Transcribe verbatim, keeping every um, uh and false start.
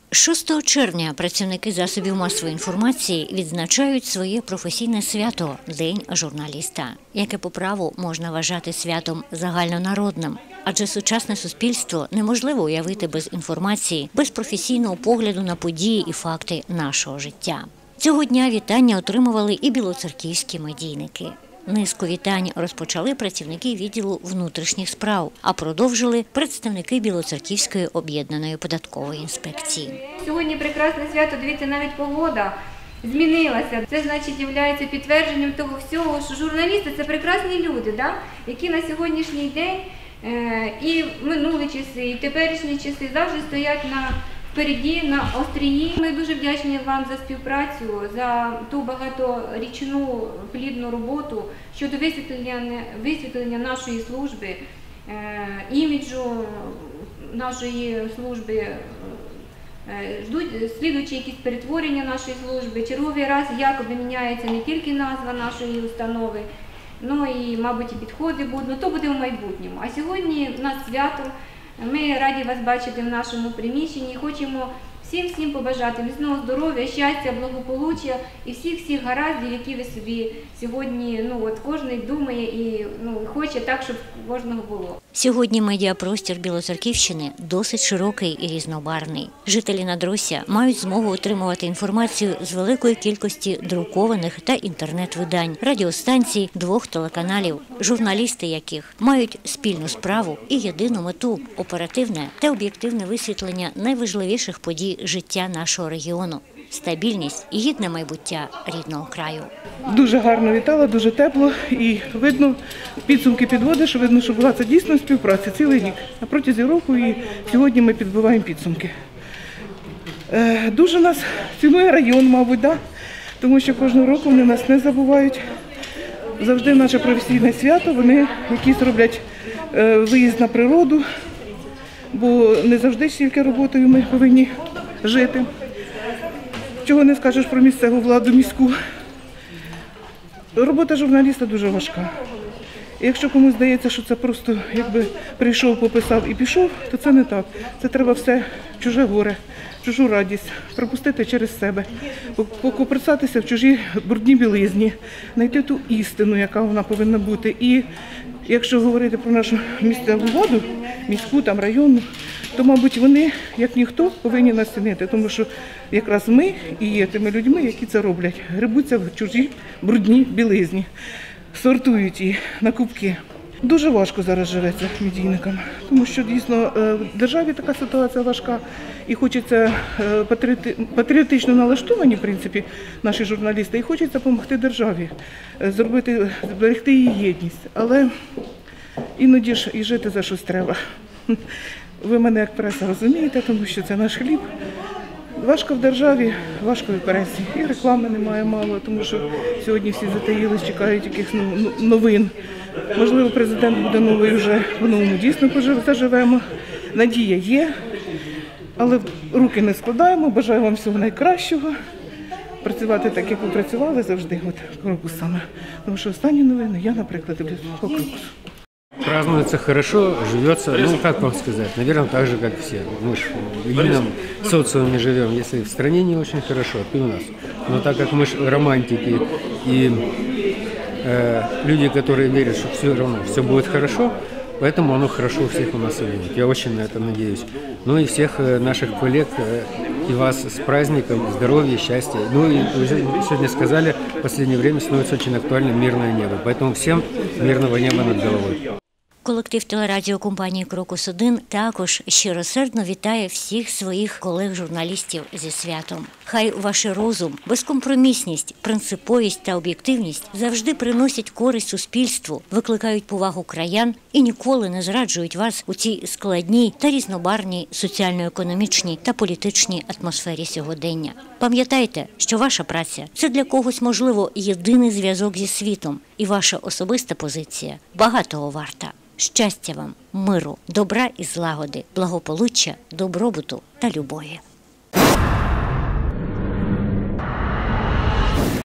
шостого червня працівники засобів масової інформації відзначають своє професійне свято – День журналіста, яке по праву можна вважати святом загальнонародним. Адже сучасне суспільство неможливо уявити без інформації, без професійного погляду на події і факти нашого життя. Цього дня вітання отримували і білоцерківські медійники. Низку вітань розпочали працівники відділу внутрішніх справ, а продовжили представники Білоцерківської об'єднаної податкової інспекції. Сьогодні прекрасне свято, дивіться, навіть погода змінилася. Це, значить, є підтвердженням того всього, що журналісти – це прекрасні люди, да? Які на сьогоднішній день і минулі часи, і теперішні часи завжди стоять на впереді, на острії. Ми дуже вдячні вам за співпрацю, за ту багаторічну плідну роботу щодо висвітлення, висвітлення нашої служби, іміджу нашої служби. Ждуть слідуючі якісь перетворення нашої служби. Черговий раз якоби міняється не тільки назва нашої установи, ну і, мабуть, і підходи будуть, ну то буде в майбутньому. А сьогодні у нас свято, ми раді вас бачити в нашому приміщенні, хочемо всім-всім побажати міцного здоров'я, щастя, благополуччя і всіх-всіх гараздів, які ви собі сьогодні, ну от кожен думає і ну, хоче так, щоб кожного було. Сьогодні медіапростір Білоцерківщини досить широкий і різнобарний. Жителі Надросся мають змогу отримувати інформацію з великої кількості друкованих та інтернет-видань, радіостанцій, двох телеканалів, журналісти яких мають спільну справу і єдину мету – оперативне та об'єктивне висвітлення найважливіших подій життя нашого регіону, стабільність і гідне майбуття рідного краю. Дуже гарно вітала, дуже тепло і видно, підсумки підводиш, видно, що була це дійсно співпраця цілий рік. На протязі року і сьогодні ми підбиваємо підсумки. Дуже нас цінує район, мабуть, да? Тому що кожного року вони нас не забувають. Завжди наше професійне свято, вони якісь роблять виїзд на природу, бо не завжди тільки роботою ми повинні жити. Чого не скажеш про місцеву владу міську. Робота журналіста дуже важка. І якщо комусь здається, що це просто якби прийшов, пописав і пішов, то це не так. Це треба все чуже горе, чужу радість пропустити через себе, покопирсатися в чужій брудній білизні, знайти ту істину, яка вона повинна бути. І якщо говорити про нашу місцеву владу, міську, там, районну, то, мабуть, вони, як ніхто, повинні нас цінити, тому що якраз ми і є тими людьми, які це роблять. Грибуться в чужій брудній білизні, сортують її на кубки. Дуже важко зараз живеться медійникам, тому що дійсно в державі така ситуація важка і хочеться патріотично налаштовані, в принципі, наші журналісти, і хочеться допомогти державі, зробити, зберегти її єдність. Але іноді ж і жити за щось треба. Ви мене як преса розумієте, тому що це наш хліб. Важко в державі, важко і в пресі. І реклами немає мало, тому що сьогодні всі затаїлись, чекають якихось новин. Можливо, президент буде новий вже, по-новому дійсно заживемо. Надія є, але руки не складаємо, бажаю вам всього найкращого. Працювати так, як ви працювали завжди, от Крокусами. Тому що останні новини я, наприклад, люблю по Крокусу. Празднуется хорошо, живется, ну как вам сказать, наверное, так же, как все. Мы же в едином социуме живем. Если в стране не очень хорошо, то и у нас. Но так как мы же романтики и э, люди, которые верят, что все равно все будет хорошо, поэтому оно хорошо у всех у нас и будет. Я очень на это надеюсь. Ну и всех наших коллег и вас с праздником, здоровья, счастья. Ну и уже сегодня сказали, в последнее время становится очень актуальным мирное небо. Поэтому всем мирного неба над головой. Колектив телерадіокомпанії «Крокус один» також щиросердно вітає всіх своїх колег-журналістів зі святом. Хай ваш розум, безкомпромісність, принциповість та об'єктивність завжди приносять користь суспільству, викликають повагу краян і ніколи не зраджують вас у цій складній та різнобарвній соціально-економічній та політичній атмосфері сьогодення. Пам'ятайте, що ваша праця – це для когось, можливо, єдиний зв'язок зі світом, і ваша особиста позиція багатого варта. Щастя вам, миру, добра і злагоди, благополуччя, добробуту та любові.